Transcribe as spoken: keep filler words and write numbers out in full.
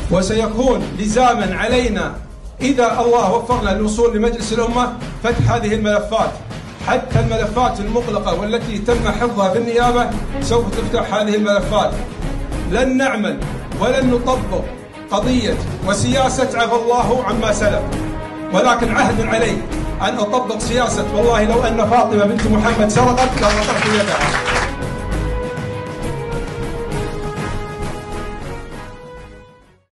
وسيكون لزاما علينا إذا الله وفقنا للوصول لمجلس الأمة فتح هذه الملفات، حتى الملفات المغلقة والتي تم حفظها في النيابة سوف تفتح هذه الملفات. لن نعمل ولن نطبق قضية وسياسة عفى الله عما سلف، ولكن عهد علي أن أطبق سياسة والله لو أن فاطمة بنت محمد سرقت لقطعت يدها.